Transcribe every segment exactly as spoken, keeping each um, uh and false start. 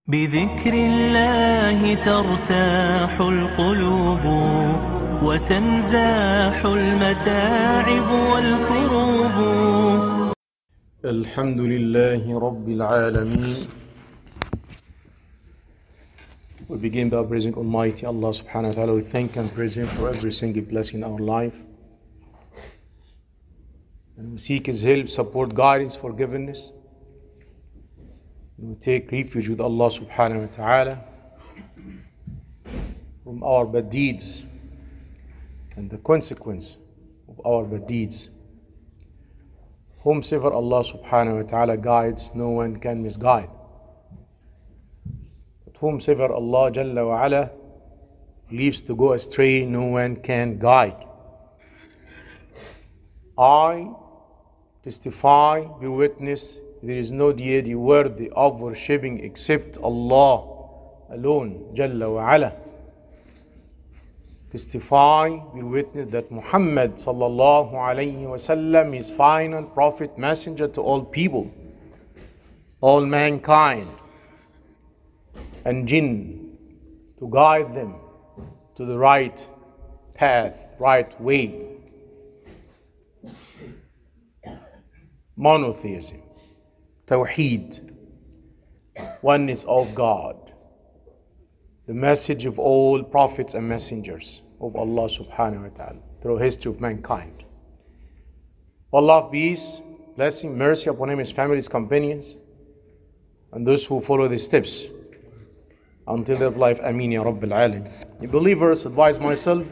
بذكر الله ترتاح القلوب وتنزاح المتاعب والكروب. الحمد لله رب العالمين. We begin by praising Almighty Allah subhanahu wa ta'ala. We thank and praise Him for every single blessing in our life. And we seek His help, support, guidance, forgiveness. We take refuge with Allah subhanahu wa ta'ala from our bad deeds and the consequence of our bad deeds. Whomsoever Allah subhanahu wa ta'ala guides, no one can misguide. But whomsoever Allah jalla wa ala leaves to go astray, no one can guide. I testify, be witness, there is no deity worthy of worshipping except Allah alone, Jalla wa ala. Testify, be witness that Muhammad sallallahu alayhi wa sallam is final prophet, messenger to all people, all mankind, and jinn, to guide them to the right path, right way. Monotheism, Tawheed, oneness of God, the message of all prophets and messengers of Allah subhanahu wa ta'ala through history of mankind. Allah of peace, blessing, mercy upon him, his family, his companions, and those who follow the steps until the end of life. Ameen ya Rabbil Alamin. The believers, advise myself,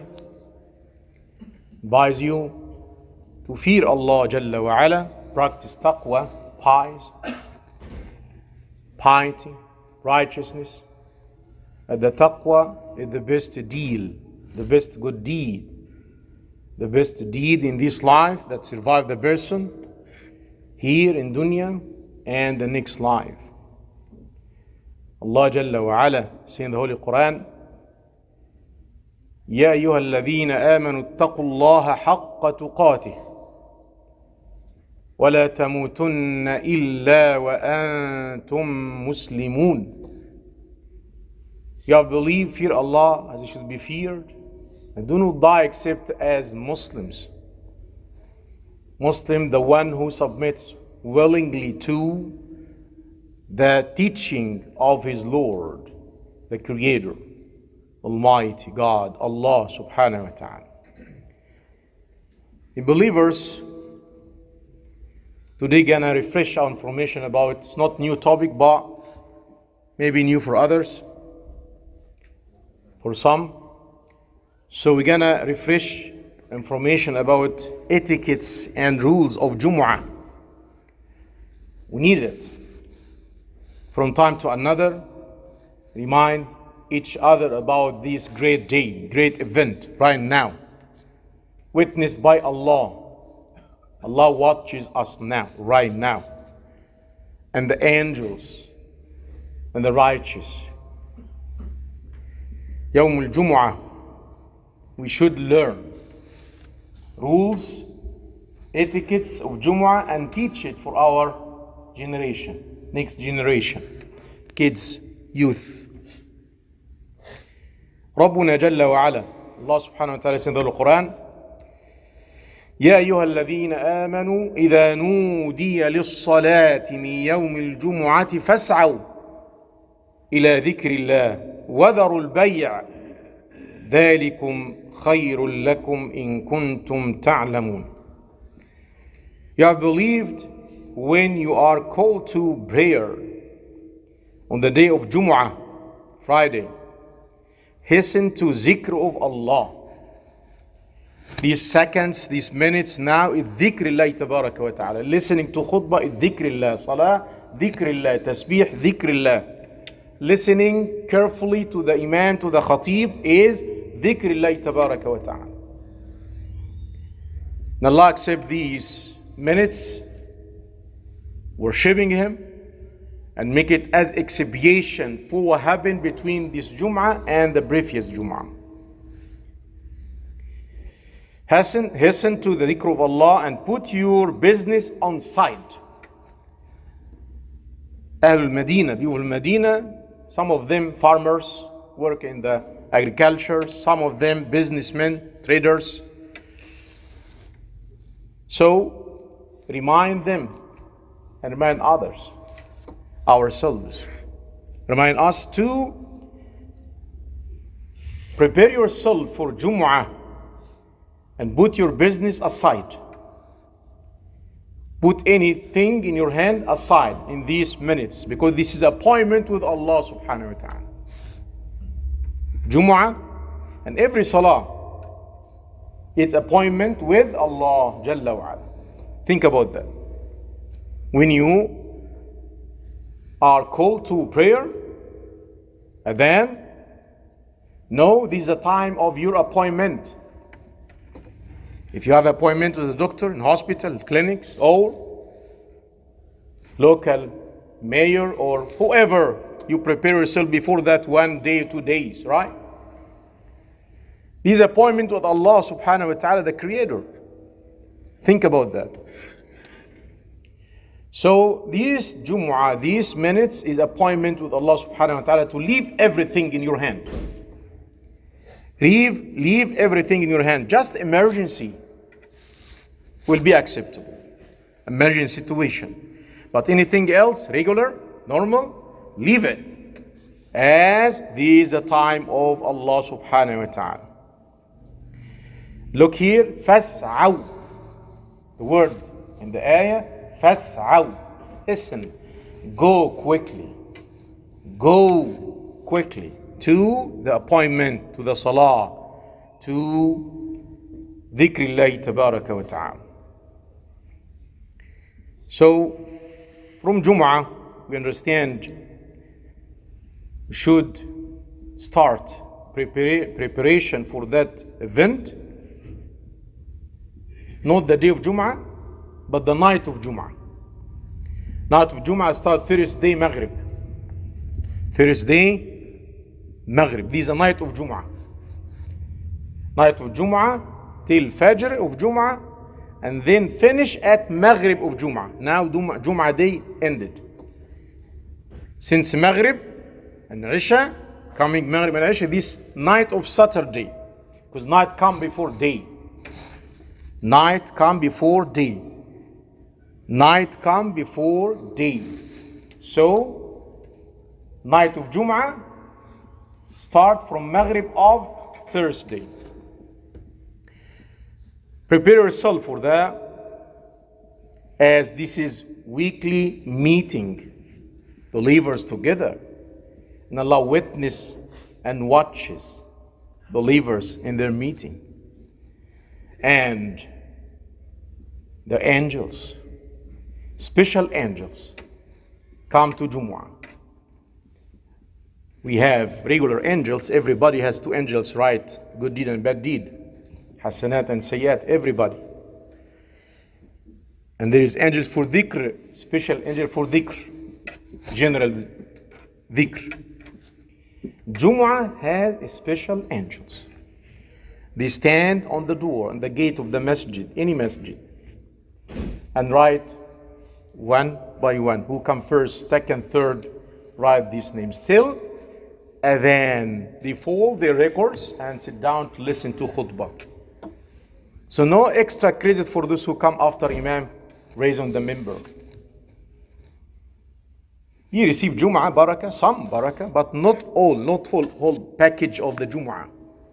advise you to fear Allah Jalla wa ala, practice taqwa, pies, piety, righteousness. And the taqwa is the best deal, the best good deed, the best deed in this life that survives the person here in dunya and the next life. Allah Jalla wa ala say in the Holy Quran, يا أيها الذين آمنوا اتقوا الله حق تقاته ولا تموتن إلا وأنتم مسلمون. You have believed, fear Allah as it should be feared, and do not die except as Muslims. Muslim, the one who submits willingly to the teaching of his Lord, the Creator, Almighty God, Allah subhanahu wa ta'ala. The believers, today gonna refresh our information about, it's not new topic, but maybe new for others, for some. So we're gonna refresh information about etiquettes and rules of Jumu'ah. We need it. From time to another, remind each other about this great day, great event right now, witnessed by Allah. Allah watches us now, right now, and the angels and the righteous. Yawm al-Jumu'ah, we should learn rules, etiquettes of Jumu'ah and teach it for our generation, next generation, kids, youth. ربنا جل وعلا, Allah subhanahu wa ta'ala says in the Quran, يا أيها الذين آمنوا إذا نودي للصلاة من يوم الجمعة فاسعوا إلى ذكر الله وذروا البيع ذلكم خير لكم إن كنتم تعلمون. You have believed, when you are called to prayer on the day of Jumu'ah, Friday, hasten to zikr of Allah. These seconds, these minutes now is dhikrillah tabaraka wa ta'ala. Listening to khutbah is dhikrillah. Salah, dhikrillah. Tasbih, dhikrillah. Listening carefully to the imam, to the khatib is dhikrillah tabaraka wa ta'ala. And Allah accept these minutes, worshipping Him, and make it as expiation for what happened between this Jum'ah and the previous Jum'ah. Hasten, hasten to the dhikr of Allah and put your business on side. Ahlul Medina, people of Medina, some of them farmers, work in the agriculture, some of them businessmen, traders. So remind them and remind others, ourselves. Remind us to prepare yourself for Jumu'ah and put your business aside. Put anything in your hand aside in these minutes, because this is appointment with Allah subhanahu wa ta'ala. Jumu'ah and every salah, it's appointment with Allah Jalla wa ala. Think about that. When you are called to prayer, adhan, know this is a time of your appointment. If you have appointment with a doctor in hospital, clinics, or local mayor or whoever, you prepare yourself before that one day, two days, right? This appointment with Allah subhanahu wa ta'ala, the creator. Think about that. So these Jumu'ah, these minutes is appointment with Allah subhanahu wa ta'ala to leave everything in your hand. Leave, leave everything in your hand. Just emergency will be acceptable. Emergency situation. But anything else, regular, normal, leave it. As this is a time of Allah subhanahu wa ta'ala. Look here, فَاسْعَوْا. The word in the ayah, فَاسْعَوْا. Listen, go quickly. Go quickly to the appointment, to the salah, to dhikrillahi tabaraka wa ta'ala. So, from Jumu'ah, we understand we should start prepare, preparation for that event. Not the day of Jumu'ah, but the night of Jumu'ah. Night of Jumu'ah start Thursday Maghrib. Thursday Maghrib. This is a night of Jumu'ah. Night of Jumu'ah till Fajr of Jumu'ah, and then finish at Maghrib of Jumu'ah. Now Jumu'ah day ended. Since Maghrib and Isha, coming Maghrib and Isha, this night of Saturday, because night come before day. Night come before day. Night come before day. So, night of Jumu'ah start from Maghrib of Thursday. Prepare yourself for that, as this is weekly meeting, believers together. And Allah witness and watches believers in their meeting. And the angels, special angels, come to Jumu'ah. We have regular angels. Everybody has two angels, right? Good deed and bad deed. Hasanat and Sayyat, everybody. And there is angels for dhikr, special angel for dhikr, general dhikr. Jumu'ah has special angels. They stand on the door, on the gate of the masjid, any masjid, and write one by one, who come first, second, third, write these names till, and then they fold their records and sit down to listen to khutbah. So no extra credit for those who come after Imam raised on the member. You receive Jumu'ah barakah, some barakah, but not all, not full whole package of the Jumu'ah.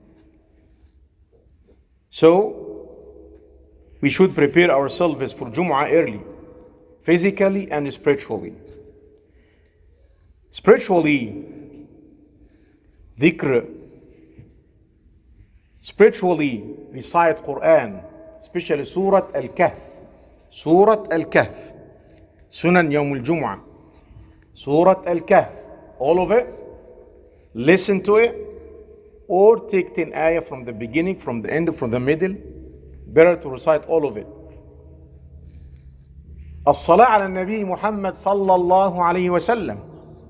So, we should prepare ourselves for Jumu'ah early, physically and spiritually. Spiritually, dhikr. Spiritually, recite Quran, especially Surah Al-Kahf. Surah Al-Kahf. Sunan Yawm Al-Jumu'ah. Surah Al-Kahf. All of it. Listen to it. Or take ten ayah from the beginning, from the end, from the middle. Better to recite all of it. As-salah ala Nabi Muhammad sallallahu alayhi wa sallam.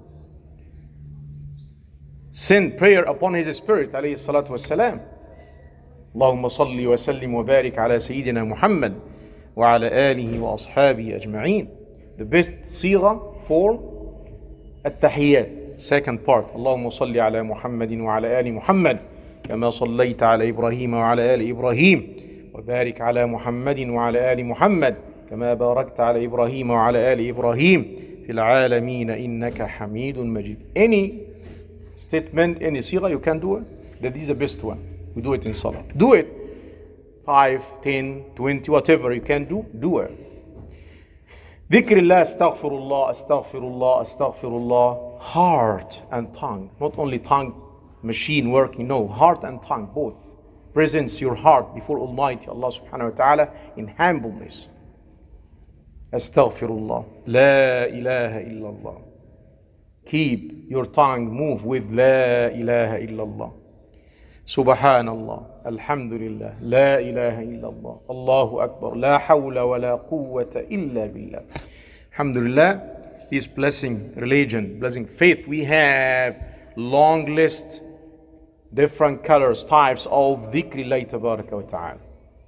Send prayer upon his spirit alayhi salatu wa salam. Allahumma salli wa sallim wa barik ala Sayyidina Muhammad wa ala alihi wa ashabihi ajma'een. The best sigha for at-tahiyyat. second part. اللهم صل على محمد وعلى آل محمد كما صليت على إبراهيم وعلى آل إبراهيم وبارك على محمد وعلى آل محمد كما باركت على إبراهيم وعلى آل إبراهيم في العالمين إنك حميد مجيد. Any statement, any صيغة you can do it. That is the best one. We do it in Salah. Do it. five, ten, twenty, whatever you can do, do it. ذكر الله, استغفر الله, استغفر الله, استغفر الله. Heart and tongue. Not only tongue, machine working. No, heart and tongue, both. Presents your heart before Almighty Allah subhanahu wa ta'ala in humbleness. Astaghfirullah. La ilaha illallah. Keep your tongue move with La ilaha illallah. Subhanallah. Alhamdulillah. La ilaha illallah. Allahu Akbar. La hawla wa la quwwata illa billah. Alhamdulillah. This blessing religion, blessing faith, we have long list, different colors, types of dhikrillah tabaraka wa ta'ala.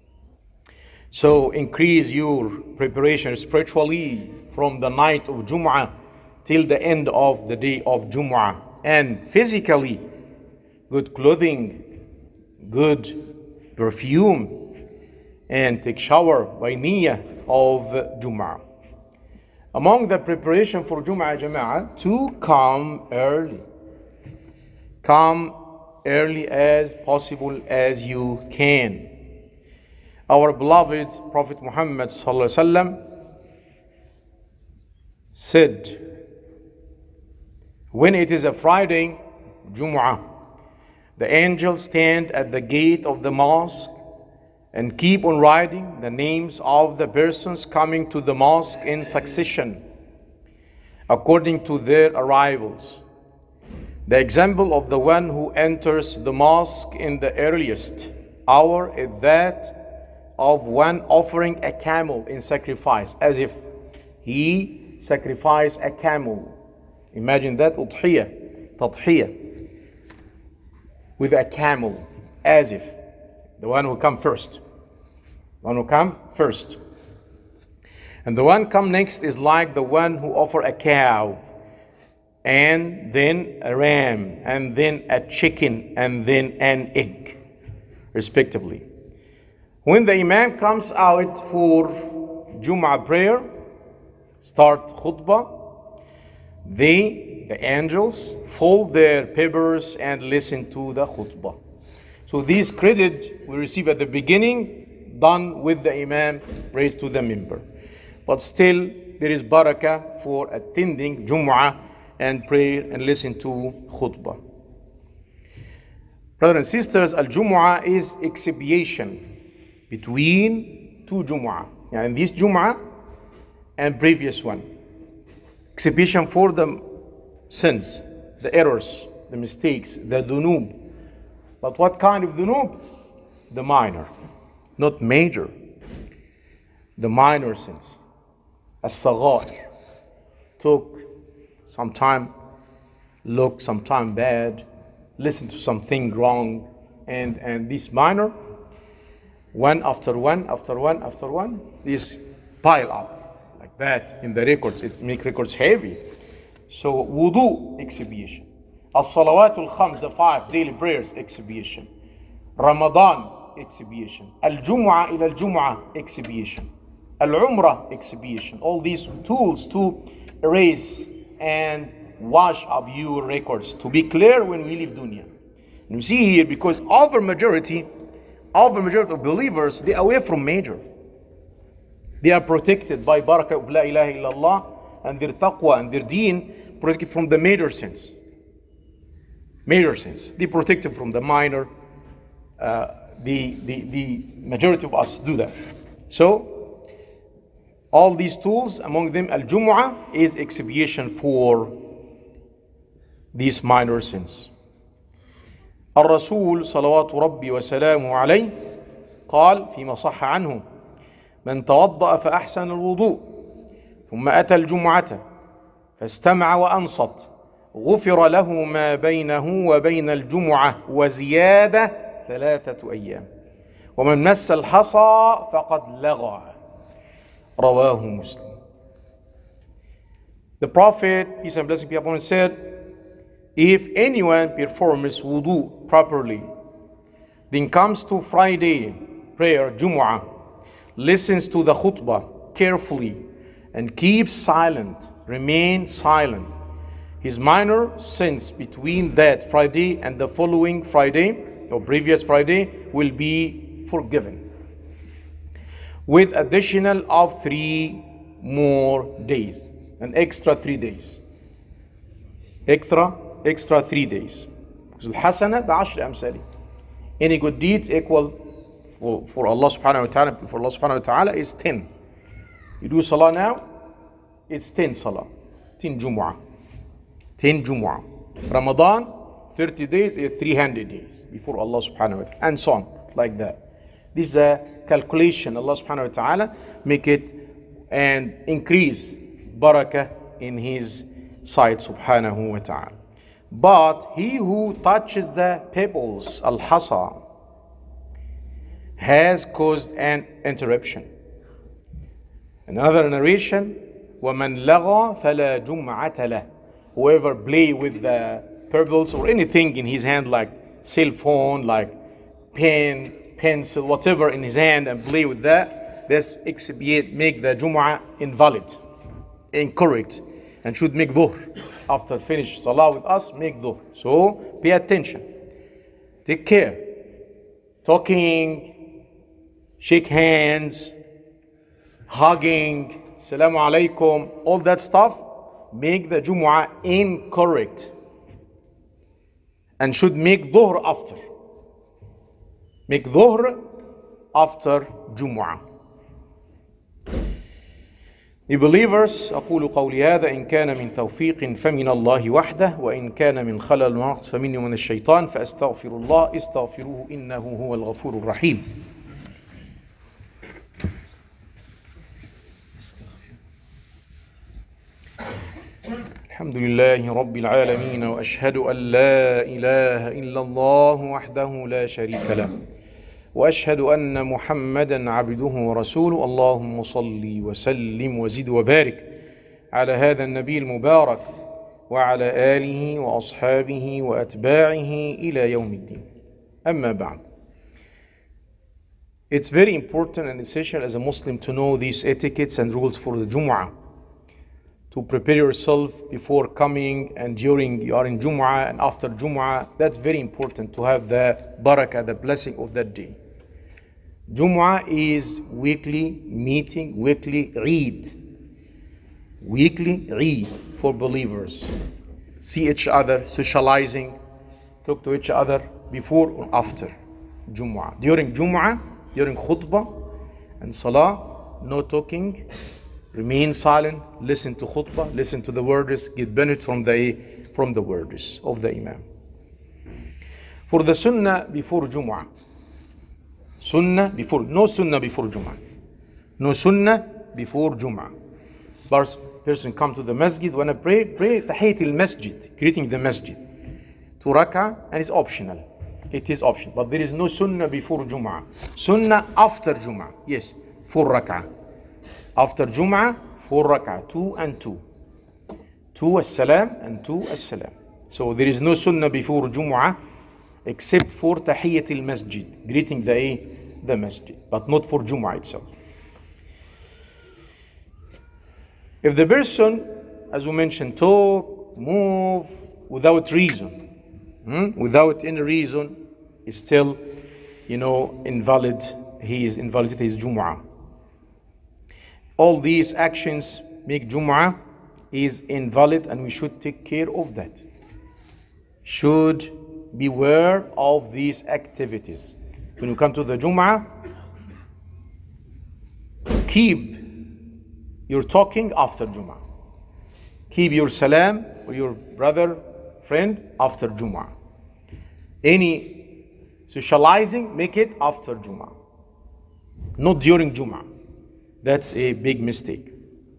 So increase your preparation spiritually from the night of Jum'ah till the end of the day of Jum'ah. And physically, good clothing, good perfume, and take shower by niyyah of Jum'ah. Among the preparation for Jum'ah Jama'ah, to come early. Come early as possible as you can. Our beloved Prophet Muhammad sallallahu alaihi wasallam said, when it is a Friday, Jum'ah, the angels stand at the gate of the mosque and keep on writing the names of the persons coming to the mosque in succession, according to their arrivals. The example of the one who enters the mosque in the earliest hour is that of one offering a camel in sacrifice, as if he sacrificed a camel. Imagine that, udhiyah, tadhiyah, with a camel, as if the one who come first, one who come first. And the one come next is like the one who offer a cow, and then a ram, and then a chicken, and then an egg, respectively. When the Imam comes out for Jum'ah prayer, start khutbah, they, the angels, fold their papers and listen to the khutbah. So this credit we receive at the beginning, done with the Imam, raised to the member. But still, there is barakah for attending Jum'ah and prayer and listen to khutbah. Brothers and sisters, Al-Jum'ah is expiation between two Jum'ah. And this Jum'ah and previous one. Expiation for the sins, the errors, the mistakes, the dunub. But what kind of dunub? The minor, not major. The minor sins. As-saghair. Took some time, look some time bad, listen to something wrong, and, and this minor, one after one, after one, after one, this pile up like that in the records. It makes records heavy. So wudu, expiation. As-salawatul khams, the five daily prayers, expiation. Ramadan, expiation. Al-Jum'ah ila al-Jum'ah, expiation. Al-Umrah, expiation. All these tools to erase and wash up your records, to be clear when we leave dunya. And you see here, because over majority, over majority of believers, they are away from major. They are protected by barakah of La ilaha illallah, and their taqwa and their deen protected from the major sins. Major sins. They protected from the minor. Uh, the, the, the majority of us do that. So, all these tools, among them Al-Jumu'ah, is expiation for these minor sins. الرسول صلوات ربي وسلامه عليه قال فيما صح عنه: من توضأ فأحسن الوضوء ثم أتى الجمعة فاستمع وأنصت غفر له ما بينه وبين الجمعة وزيادة ثلاثة أيام ومن مس الحصى فقد لغى. رواه Muslim. The Prophet, peace and blessing be upon him, said, if anyone performs wudu properly, then comes to Friday prayer, Jumu'ah, listens to the khutbah carefully, and keeps silent, remain silent, his minor sins between that Friday and the following Friday or previous Friday will be forgiven, with additional of three more days, an extra three days, extra extra three days. Because الحسنة بعشر أمثالها. Any good deeds equal for, for Allah subhanahu wa ta'ala for Allah subhanahu wa ta'ala is ten. You do salah now, it's ten salah, ten Jumu'ah, ten Jumu'ah. Ramadan, thirty days is three hundred days before Allah subhanahu wa ta'ala, and so on, like that. This is a calculation. Allah subhanahu wa ta'ala make it and increase barakah in His sight subhanahu wa ta'ala. But he who touches the pebbles, al-hasa, has caused an interruption. Another narration, وَمَنْ لَغَى فَلَا جُمْعَةَ لَهُ. Whoever play with the pebbles or anything in his hand, like cell phone, like pen, pencil, whatever in his hand, and play with that, this expiate, make the Jumu'ah invalid, incorrect, and should make dhuhr. After finish salah with us, make dhuhr. So pay attention, take care. Talking, shake hands, hugging, salamu alaikum, all that stuff make the Jumu'ah incorrect, and should make dhuhr after. Make dhuhr after Jumu'ah. The believers, أقول قولي هذا إن كان من توفيق فمن الله وحده وإن كان من خلل ونقص فمني ومن الشيطان فأستغفر الله استغفروه إنه هو الغفور الرحيم. الحمد لله رب العالمين وأشهد أن لا إله إلا الله وحده لا شريك له وأشهد أن محمدا عبده ورسوله. اللهم صل وسلم وزد وبارك على هذا النبي المبارك وعلى آله وأصحابه وأتباعه إلى يوم الدين. أما بعد. It's very important and essential as a Muslim to know these etiquettes and rules for the Jumu'ah, to prepare yourself before coming and during you are in Jumu'ah and after Jumu'ah. That's very important to have the barakah, the blessing of that day. Jumu'ah is weekly meeting, weekly Eid. Weekly Eid for believers. See each other, socializing, talk to each other before or after Jumu'ah. During Jumu'ah, during khutbah and salah, no talking. Remain silent, listen to khutbah, listen to the words, get benefit from the from the words of the Imam. For the sunnah before Jumu'ah, sunnah before, no sunnah before Jumu'ah, no sunnah before Jumu'ah. Person come to the masjid, wanna pray, pray tahiyat al-masjid, greeting the masjid, two rak'ah, and it's optional. It is optional, but there is no sunnah before Jumu'ah. Sunnah after Jumu'ah, yes, four rak'ah. After Jumu'ah, four rak'ah, two and two. Two as-salam and two as-salam. So there is no sunnah before Jumu'ah except for tahiyyat al-masjid, greeting the, the masjid, but not for Jumu'ah itself. If the person, as we mentioned, talk, move without reason, hmm? without any reason, is still, you know, invalid. He is invalidated his Jumu'ah. All these actions make Jumu'ah is invalid, and we should take care of that. Should beware of these activities. When you come to the Jumu'ah, keep your talking after Jumu'ah. Keep your salam or your brother, friend after Jumu'ah. Any socializing, make it after Jumu'ah, not during Jumu'ah. That's a big mistake.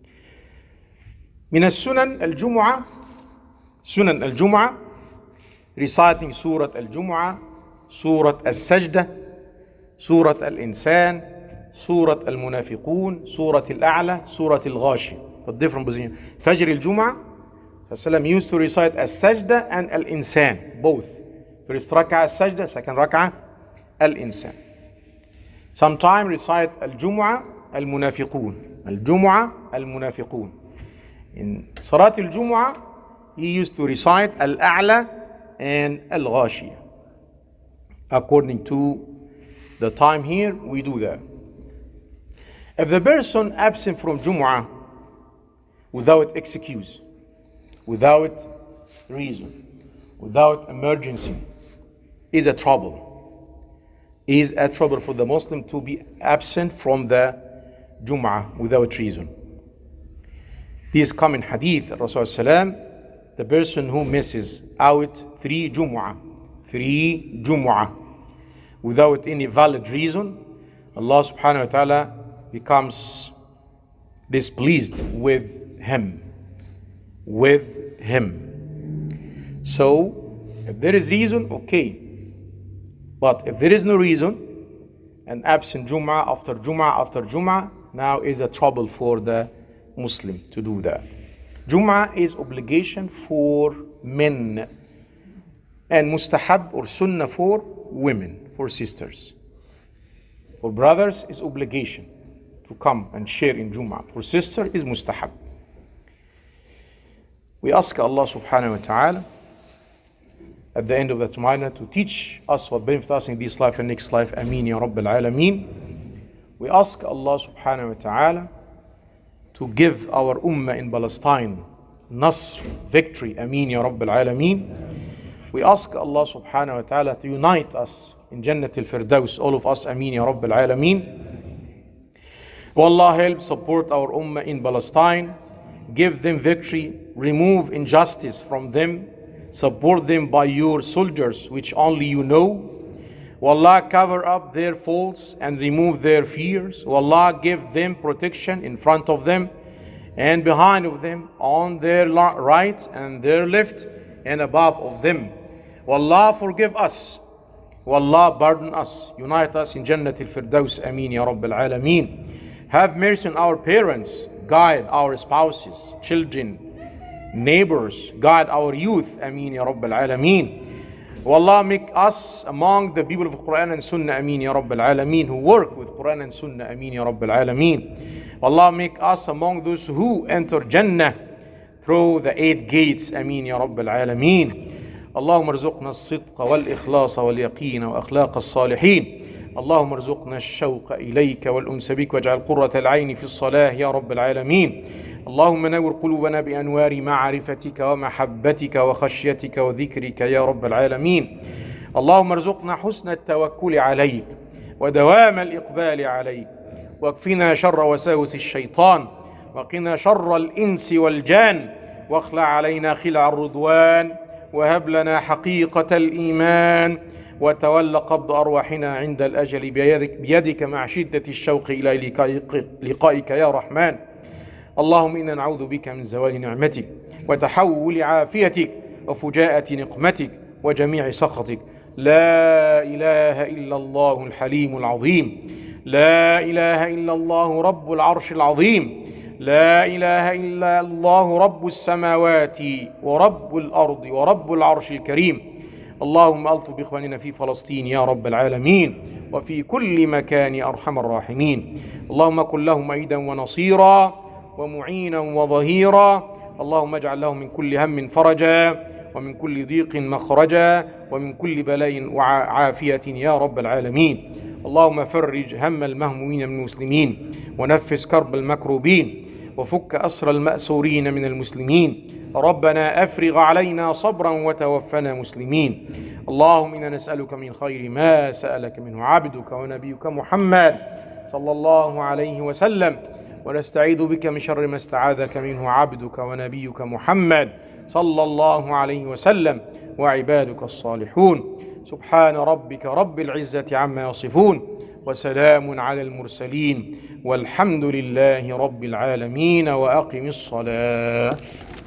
من السنن الجمعة سنن الجمعة reciting Surah Al-Jumu'ah, Surah Al-Sajdah, Surah Al-Insan, Surah Al-Munafiqun, Surah Al-A'la, Surah Al-Ghashi. But different position. Fajr al-Jumu'ah, Sallam used to recite as-sajda and al-insan, both. First rak'ah as-sajda, second rak'ah al-insan. Sometimes recite al-jumu'ah al-munafiqun. Al-jumu'ah al-munafiqun. In Salat al-jumu'ah, he used to recite al-a'la and al-ghashiyah. According to the time here, we do that. If the person absent from Jumu'ah without excuse, without reason, without emergency, is a trouble. Is a trouble for the Muslim to be absent from the Jumu'ah without reason. This common hadith, Rasulullah, the person who misses out three Jumu'ah, three Jumu'ah, without any valid reason, Allah subhanahu wa ta'ala becomes displeased with him. With him. So, if there is reason, okay. But if there is no reason, and absent Jum'ah after Jum'ah after Jum'ah, now is a trouble for the Muslim to do that. Jum'ah is obligation for men, and mustahab or sunnah for women, for sisters. For brothers is obligation to come and share in Jum'ah. For sister is mustahab. We ask Allah subhanahu wa ta'ala at the end of the Tumaina to teach us what benefits us in this life and next life. Ameen ya Rabbil Alameen. We ask Allah subhanahu wa ta'ala to give our ummah in Palestine Nasr, victory. Ameen ya Rabbil Alameen. We ask Allah subhanahu wa ta'ala to unite us in Jannat al-Firdaus, all of us. Ameen ya Rabbil Alameen. O Allah, help support our ummah in Palestine. Give them victory. Remove injustice from them. Support them by your soldiers, which only you know. O Allah, cover up their faults and remove their fears. O Allah, give them protection in front of them and behind of them, on their right and their left and above of them. O Allah, forgive us. O Allah, pardon us. Unite us in Jannat al-Firdaus. Ameen ya Rabbil Alameen. Have mercy on our parents. Guide our spouses, children, neighbors. Guide our youth. Ameen ya Rabbil Alameen. O Allah, make us among the people of Quran and Sunnah. Ameen ya Rabbil Alameen. Who work with Quran and Sunnah. Ameen ya Rabbil Alameen. O Allah, make us among those who enter Jannah through the eight gates. Ameen ya Rabbil Alameen. اللهم ارزقنا الصدق والإخلاص واليقين وأخلاق الصالحين. اللهم ارزقنا الشوق إليك والأنس بك واجعل قرة العين في الصلاة يا رب العالمين. اللهم نور قلوبنا بأنوار معرفتك ومحبتك وخشيتك وذكرك يا رب العالمين. اللهم ارزقنا حسن التوكل عليك ودوام الإقبال عليك، واكفنا شر وساوس الشيطان، وقنا شر الإنس والجان، واخلع علينا خلع الرضوان، وهب لنا حقيقة الإيمان، وتولى قبض أرواحنا عند الأجل بيدك, بيدك مع شدة الشوق إلى لقائك يا رحمن. اللهم إنا نعوذ بك من زوال نعمتك وتحول عافيتك وفجاءة نقمتك وجميع سخطك. لا إله إلا الله الحليم العظيم. لا إله إلا الله رب العرش العظيم. لا إله إلا الله رب السماوات ورب الأرض ورب العرش الكريم. اللهم ألطف بإخواننا في فلسطين يا رب العالمين وفي كل مكان أرحم الراحمين. اللهم كن لهم أيدا ونصيرا ومعينا وظهيرا. اللهم اجعل لهم من كل هم فرجا ومن كل ضيق مخرجا ومن كل بلاء وعافية يا رب العالمين. اللهم فرج هم المهمومين من المسلمين ونفس كرب المكروبين وفك أسر المأسورين من المسلمين. ربنا أفرغ علينا صبرا وتوفنا مسلمين. اللهم إنا نسألك من خير ما سألك منه عبدك ونبيك محمد صلى الله عليه وسلم، ونستعيذ بك من شر ما استعاذك منه عبدك ونبيك محمد صلى الله عليه وسلم وعبادك الصالحون. سبحان ربك رب العزة عما يصفون وسلام على المرسلين والحمد لله رب العالمين. وأقم الصلاة.